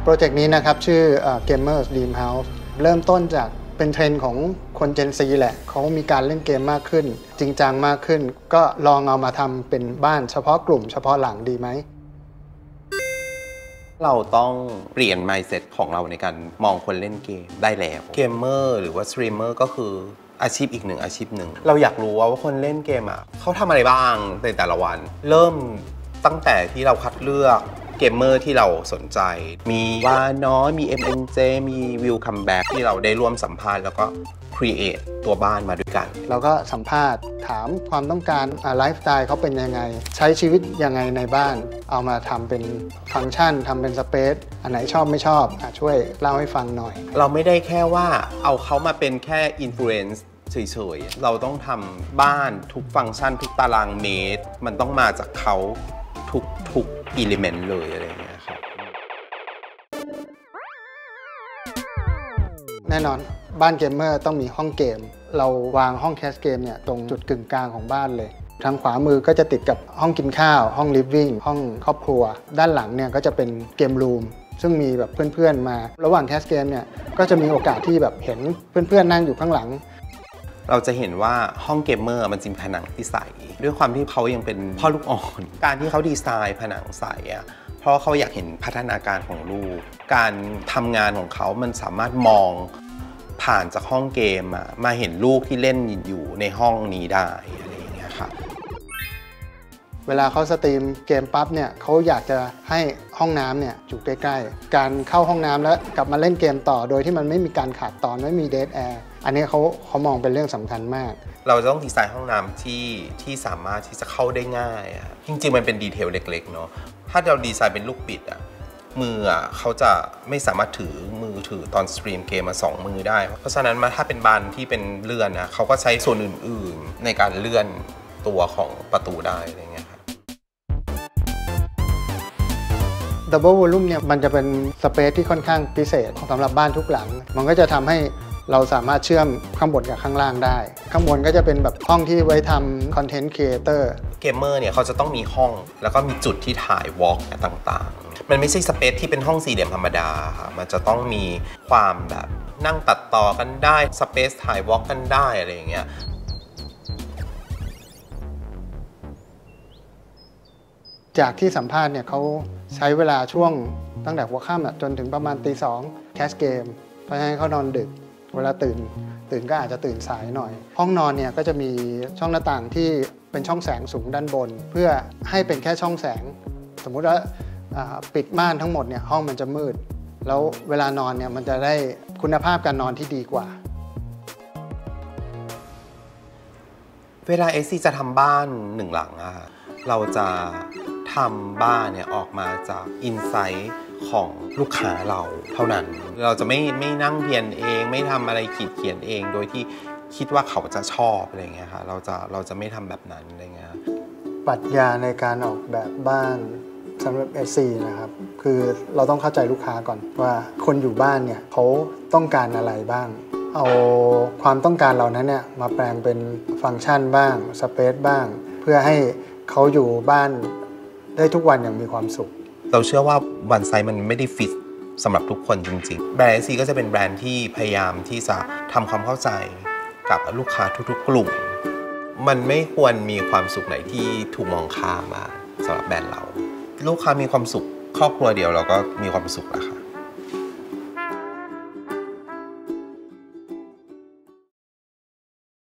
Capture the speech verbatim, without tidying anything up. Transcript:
โปรเจกต์นี้นะครับชื่อ Gamers Dream House เริ่มต้นจากเป็นเทรนด์ของคน Gen Z แหละเขามีการเล่นเกมมากขึ้นจริงจังมากขึ้นก็ลองเอามาทำเป็นบ้านเฉพาะกลุ่มเฉพาะหลังดีไหมเราต้องเปลี่ยน mindset ของเราในการมองคนเล่นเกมได้แล้วเกมเมอร์หรือว่าสตรีมเมอร์ก็คืออาชีพอีกหนึ่งอาชีพหนึ่งเราอยากรู้ว่าคนเล่นเกมอ่ะเขาทำอะไรบ้างในแต่ละวันเริ่มตั้งแต่ที่เราคัดเลือกเกมเมอร์ที่เราสนใจมีวาน้อยมี เอ็ม เอ็น เจ มีวิวคัมแบ็กที่เราได้ร่วมสัมภาษณ์แล้วก็ create ตัวบ้านมาด้วยกันเราก็สัมภาษณ์ถามความต้องการไลฟ์สไตล์เขาเป็นยังไงใช้ชีวิตยังไงในบ้านเอามาทำเป็นฟังก์ชันทำเป็นสเปซอันไหนชอบไม่ชอบอช่วยเล่าให้ฟังหน่อยเราไม่ได้แค่ว่าเอาเขามาเป็นแค่อินฟลูเอนซ์เฉยๆเราต้องทำบ้านทุกฟังก์ชันทุกตารางเมตรมันต้องมาจากเขาทุกทุกอิเลเมนต์เลยอะไรอย่างเงี้ยครับแน่นอนบ้านเกมเมอร์ต้องมีห้องเกมเราวางห้องแคสเกมเนี่ยตรงจุดกึ่งกลางของบ้านเลยทางขวามือก็จะติดกับห้องกินข้าวห้องลิฟวิ่งห้องครอบครัวด้านหลังเนี่ยก็จะเป็นเกมรูมซึ่งมีแบบเพื่อนๆมาระหว่างแคสเกมเนี่ยก็จะมีโอกาสที่แบบเห็นเพื่อนๆนั่งอยู่ข้างหลังเราจะเห็นว่าห้องเกมเมอร์มันจะมีผนังที่ใสด้วยความที่เขายังเป็นพ่อลูกอ่อนการที่เขาดีไซน์ผนังใสอ่ะเพราะเขาอยากเห็นพัฒนาการของลูกการทำงานของเขามันสามารถมองผ่านจากห้องเกมมามาเห็นลูกที่เล่นอยู่ในห้องนี้ได้อะไรอย่างเงี้ยค่ะเวลาเขาสตรีมเกมปั๊บเนี่ยเขาอยากจะให้ห้องน้ำเนี่ยอยู่ใกล้ๆการเข้าห้องน้ำแล้วกลับมาเล่นเกมต่อโดยที่มันไม่มีการขาดตอนไม่มีเดดแอร์อันนี้เขาเขามองเป็นเรื่องสำคัญมากเราจะต้องดีไซน์ห้องน้ำที่ที่สามารถที่จะเข้าได้ง่ายจริงๆมันเป็นดีเทลเล็กๆเนาะถ้าเราดีไซน์เป็นลูกบิดอะมืออ่ะเขาจะไม่สามารถถือมือถือตอนสตรีมเกมมาสองมือได้เพราะฉะนั้นมาถ้าเป็นบานที่เป็นเลื่อนนะเขาก็ใช้ส่วนอื่นๆในการเลื่อนตัวของประตูได้อะไรเงี้ยครับ Double Volume เนี่ยมันจะเป็นสเปซที่ค่อนข้างพิเศษสำหรับบ้านทุกหลังมันก็จะทำให้เราสามารถเชื่อมข้างบนกับข้างล่างได้ข้างบนก็จะเป็นแบบห้องที่ไว้ทำคอนเทนต์ครีเอเตอร์เกมเมอร์เนี่ยเขาจะต้องมีห้องแล้วก็มีจุดที่ถ่ายวอล์กต่างๆมันไม่ใช่สเปซที่เป็นห้องสี่เหลี่ยมธรรมดาค่ะมันจะต้องมีความแบบนั่งตัดต่อกันได้สเปซถ่ายวอล์กกันได้อะไรอย่างเงี้ยจากที่สัมภาษณ์เนี่ยเขาใช้เวลาช่วงตั้งแต่หัวค่ำจนถึงประมาณตีสองแคสเกมเพราะฉะนั้นเขานอนดึกเวลาตื่นตื่นก็อาจจะตื่นสายหน่อยห้องนอนเนี่ยก็จะมีช่องหน้าต่างที่เป็นช่องแสงสูงด้านบนเพื่อให้เป็นแค่ช่องแสงสมมุติว่าปิดม่านทั้งหมดเนี่ยห้องมันจะมืดแล้วเวลานอนเนี่ยมันจะได้คุณภาพการนอนที่ดีกว่าเวลาเอซีจะทำบ้านหนึ่งหลังอะเราจะทำบ้านเนี่ยออกมาจากอินไซต์ของลูกค้าเราเท่านั้นเราจะไม่ไม่นั่งเพียนเองไม่ทำอะไรขีดเขียนเองโดยที่คิดว่าเขาจะชอบอะไรเงี้ยค่ะเราจะเราจะไม่ทำแบบนั้นอะไรเงี้ยปรัชญาในการออกแบบบ้านสำหรับ เอส ซี นะครับคือเราต้องเข้าใจลูกค้าก่อนว่าคนอยู่บ้านเนี่ยเขาต้องการอะไรบ้างเอาความต้องการเหล่านั้นเนี่ยมาแปลงเป็นฟังก์ชันบ้างสเปซบ้างเพื่อให้เขาอยู่บ้านได้ทุกวันอย่างมีความสุขเราเชื่อว่าวันไซส์มันไม่ได้ฟิตสำหรับทุกคนจริงๆแบรนด์ เอส ซี ก็จะเป็นแบรนด์ที่พยายามที่จะทำความเข้าใจกับลูกค้าทุกๆกลุ่มมันไม่ควรมีความสุขไหนที่ถูกมองข้ามมาสำหรับแบรนด์เราลูกค้ามีความสุขครอบครัวเดียวเราก็มีความสุขแล้วค่ะ